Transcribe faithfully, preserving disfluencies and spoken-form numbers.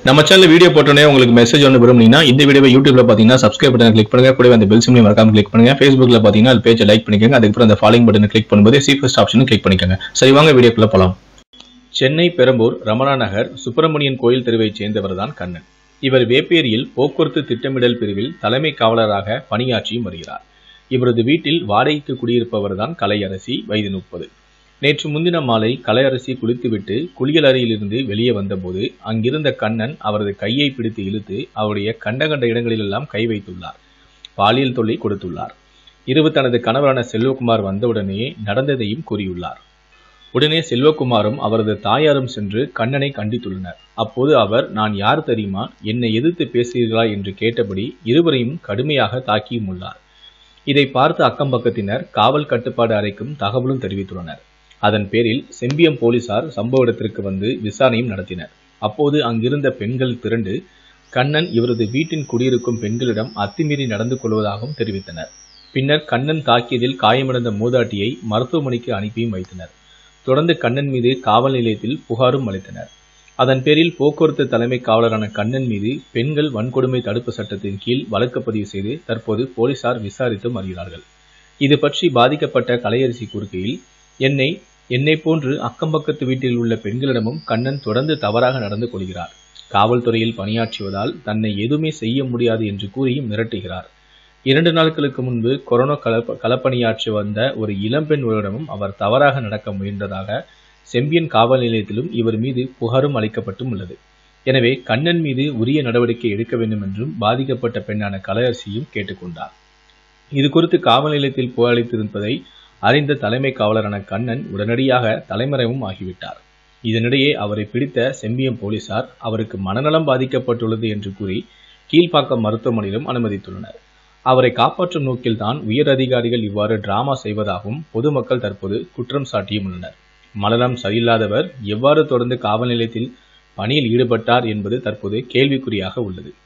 நம்ம channel video போட்டோனே உங்களுக்கு message ஒன்று விரும்புனீங்கன்னா இந்த வீடியோவை யூடியூப்ல பாத்தீங்கன்னா சப்ஸ்கிரைப் பட்டனை கிளிக் பண்ணுங்க, கூடவே அந்த பெல் சிம்பலையும் மறக்காம கிளிக் பண்ணுங்க. Facebookல பாத்தீங்கன்னா அது பேஜை லைக் பண்ணிக்கோங்க, அதுக்கப்புறம் அந்த ஃபாலோயிங் பட்டனை கிளிக் பண்ணும்போது சி ஃபர்ஸ்ட் ஆப்ஷனும் கிளிக் பண்ணிக்கோங்க. சரி வாங்க வீடியோக்குள்ள போலாம். சென்னை பெரம்பூர் ரமணா நகர் சுப்பிரமணியன் கோயில் தெருவைச் சேர்ந்தவர் தான் கண்ணன். இவர் வேப்பேரியில் போக்குவரத்து திட்டமிடல் பிரிவில் தலைமை காவலராக பணியாற்றியும் வருகிறார். இவரது வீட்டில் வாடகைக்கு குடியிருப்பவர் தான் கலையரசி, வயது முப்பது. நேற்று முன்தின மாலை கலையரசி குளித்துவிட்டு குளியல் அறையிலிருந்து வெளியே வந்தபோது அங்கிருந்த கண்ணன் அவரது கையை பிடித்து இழுத்து அவருடைய கண்ட கண்ட இடங்களிலெல்லாம் கை வைத்துள்ளார். பாலியல் தொல்லை கொடுத்துள்ளார். இரவு தனது கணவரான செல்வகுமார் வந்தவுடனே நடந்ததையும் கூறியுள்ளார். உடனே செல்வகுமாரும் அவரது தாயாரும் சென்று கண்ணனை கண்டித்துள்ளனர். அப்போது அவர், நான் யார் தெரியுமா, என்னை எதிர்த்து பேசுகிறீர்களா என்று கேட்டபடி இருவரையும் கடுமையாக தாக்கியும் உள்ளார். இதை பார்த்து அக்கம் பக்கத்தினர் காவல் கட்டுப்பாடு அறைக்கும் தகவலும் தெரிவித்துள்ளனர். அதன் பேரில் செம்பியம் போலீசார் சம்பவ இடத்திற்கு வந்து விசாரணையும் நடத்தினர். அப்போது அங்கிருந்த பெண்கள் திரண்டு கண்ணன் இவரது வீட்டின் குடியிருக்கும் பெண்களிடம் அத்துமீறி நடந்து கொள்வதாகவும் தெரிவித்தனர். பின்னர் கண்ணன் தாக்கியதில் காயமடைந்த மூதாட்டியை மருத்துவமனைக்கு அனுப்பியும் வைத்தனர். தொடர்ந்து கண்ணன் மீது காவல் நிலையத்தில் புகாரும் அளித்தனர். அதன் பேரில் போக்குவரத்து தலைமை காவலரான கண்ணன் மீது பெண்கள் வன்கொடுமை தடுப்பு சட்டத்தின் கீழ் வழக்கு பதிவு செய்து தற்போது போலீசார் விசாரித்து வருகிறார்கள். இது பற்றி பாதிக்கப்பட்ட கலையரசி கூறுகையில், என்னை என்னை போன்று அக்கம்பக்கத்து வீட்டில் உள்ள பெண்களிடமும் கண்ணன் தொடர்ந்து தவறாக நடந்து கொள்கிறார். காவல்துறையில் பணியாற்றுவதால் தன்னை எதுவுமே செய்ய முடியாது என்று கூறியும் மிரட்டுகிறார். இரண்டு நாட்களுக்கு முன்பு கொரோனா களப்ப களப்பணியாற்றி வந்த ஒரு இளம்பெண் ஒருவரிடமும் அவர் தவறாக நடக்க முயன்றதாக செம்பியன் காவல் நிலையத்திலும் இவர் மீது புகாரும் அளிக்கப்பட்டும் உள்ளது. எனவே கண்ணன் மீது உரிய நடவடிக்கை எடுக்க வேண்டும் என்றும் பாதிக்கப்பட்ட பெண்ணான கலையரசியும் கேட்டுக்கொண்டார். இது குறித்து காவல் நிலையத்தில் புகார் அளித்திருப்பதை அறிந்த தலைமை காவலரான கண்ணன் உடனடியாக தலைமறைவும் ஆகிவிட்டார். இதனிடையே அவரை பிடித்த செம்பியம் போலீசார் அவருக்கு மனநலம் பாதிக்கப்பட்டுள்ளது என்று கூறி கீழ்ப்பாக்கம் மருத்துவமனையிலும் அனுமதித்துள்ளனர். அவரை காப்பாற்றும் நோக்கில்தான் உயர் அதிகாரிகள் இவ்வாறு டிராமா செய்வதாகவும் பொதுமக்கள் தற்போது குற்றம் சாட்டியும் உள்ளனர். மனநலம் சரியில்லாதவர் எவ்வாறு தொடர்ந்து காவல் நிலையத்தில் பணியில் ஈடுபட்டார் என்பது தற்போது கேள்விக்குறியாக உள்ளது.